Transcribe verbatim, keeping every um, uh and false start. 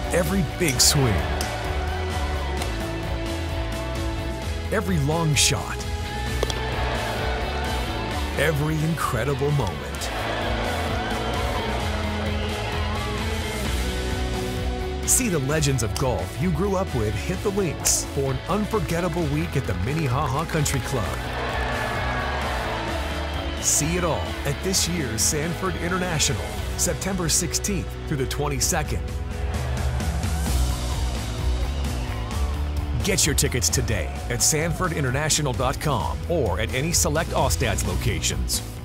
Every big swing, every long shot, every incredible moment. See the legends of golf you grew up with hit the links for an unforgettable week at the Minnehaha Country Club. See it all at this year's Sanford International, September sixteenth through the twenty-second. Get your tickets today at sanford international dot com or at any select Ostads locations.